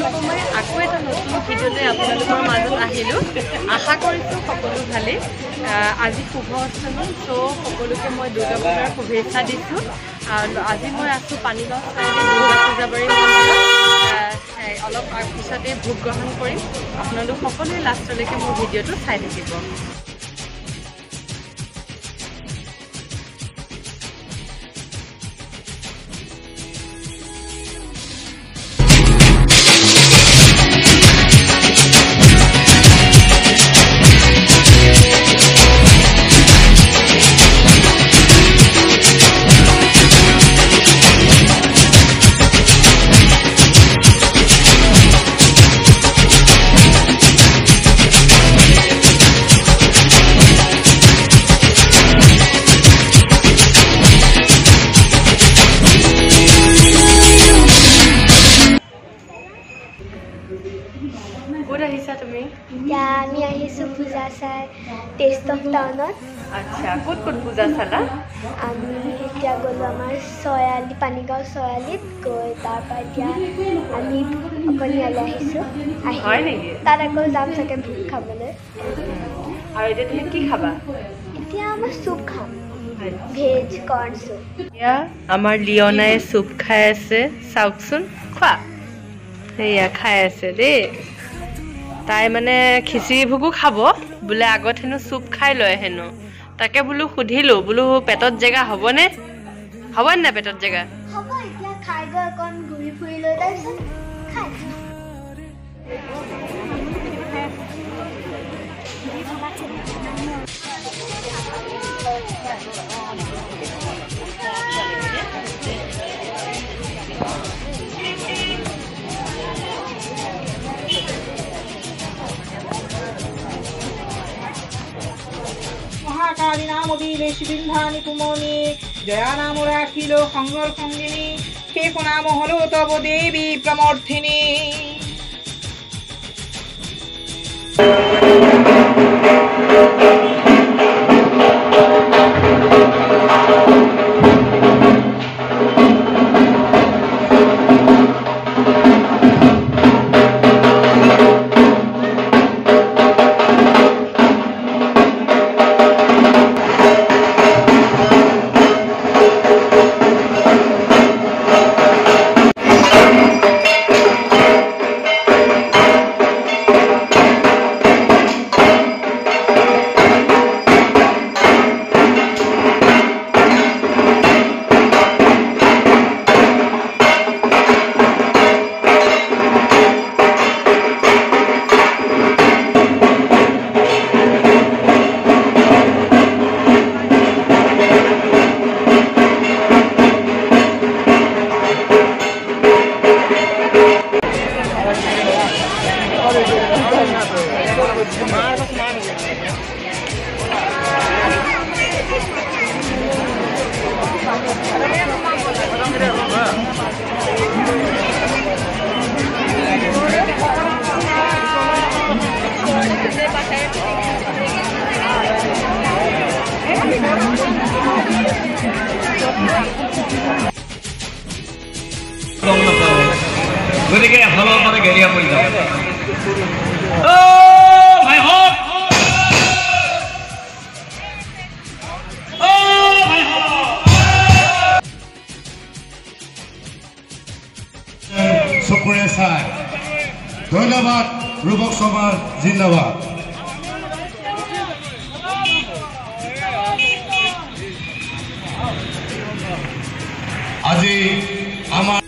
আপোনালোকক মই আকৌ এটা নতুন ভিডিঅ'তে আপোনালোকৰ মাজত আহিলোঁ। আশা কৰিছোঁ সকলো ভালেই। আজি শুভ অষ্টমী, চ' সকলোকে মই দুৰ্গা পূজাৰ শুভেচ্ছা দিছোঁ। আজি মই আছোঁ পানীগাঁও চাৰিআলি দুৰ্গা পূজাবাৰী মন্দিৰত। অলপ পিছতে ভোগ গ্ৰহণ কৰিম। আপোনালোক সকলোৱে লাষ্টলৈকে মোৰ ভিডিঅ'টো চাই থাকিব। ক'ত আহিছা তুমি? আমি আহিছোঁ পূজা চাই টেষ্ট অফ টাউনত। আচ্ছা, ক'ত ক'ত পূজা চালা? আমি এতিয়া গ'লোঁ আমাৰ ছয়ালি, পানীগাঁও ছয়ালিত গৈ তাৰপৰা এতিয়া আমি অকণিয়ালৈ আহিছোঁ। হয় নেকি? তাত আকৌ যাম চাগে ভোগ খাবলৈ। আৰু এতিয়া তুমি কি খাবা? এতিয়া আমাৰ চুপ খাম, ভেজ কৰ্ণ চুপ। এতিয়া আমাৰ লিঅনাই চুপ খাই আছে, চাওকচোন। খোৱা, সেয়া খাই আছে দেই। তাই মানে খিচিৰি ভোগো খাব বোলে, আগত হেনো চুপ খাই লয় হেনো। তাকে বোলো সুধিলোঁ, বোলো পেটত জেগা হ'বনে? হ'ব নে পেটত জেগা? হ'ব, এতিয়া খাই গৈ অকণ ঘূৰি ফুৰি লৈ তাৰপিছত খাই মহাকালী নাম অভিলেষি বিন্ধানি কুমনি, জয়া নাম রাখিল সঙ্গর সঙ্গিনী, শেষ নাম হল তব দেবী প্রমর্থিনী। গতিকে এফালৰ পৰা গেৰিয়া পৰি যাব। ভাই হওক, চকুৰে চাই ধন্যবাদ। ৰূপক সমাজ জিন্দাবাদ। আজি আমাৰ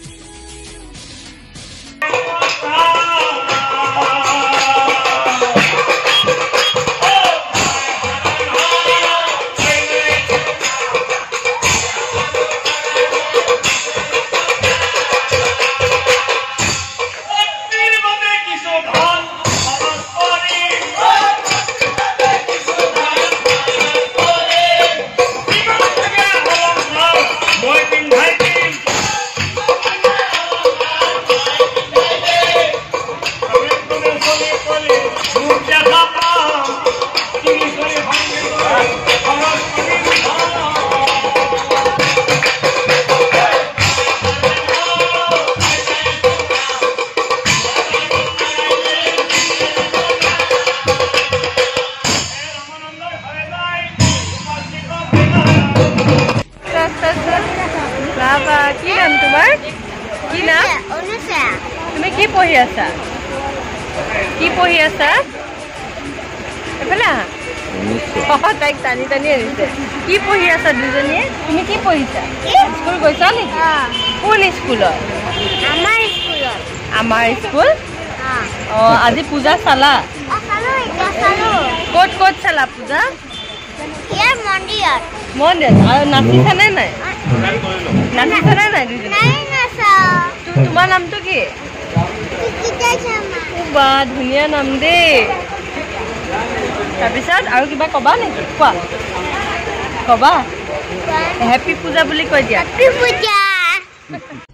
তুমি কি পঢ়ি আছা? কি পঢ়ি আছা? এফালে তাইক টানি টানি আনিছে। কি পঢ়ি আছা দুজনীয়ে? তুমি কি পঢ়িছা? স্কুল গৈছা নেকি? কোন স্কুলত? আমাৰ স্কুল। আজি পূজা চালা? ক'ত ক'ত চালা পূজা? মন্দিৰত। আৰু নাচিছানে নাই? নাচিছানে নাই দুজনী? তোমাৰ নামটো কি? বা ধুনীয়া নাম দেই। তাৰপিছত আৰু কিবা ক'বা নেকি? কোৱা ক'বা। হেপী পূজা বুলি কৈ দিয়া।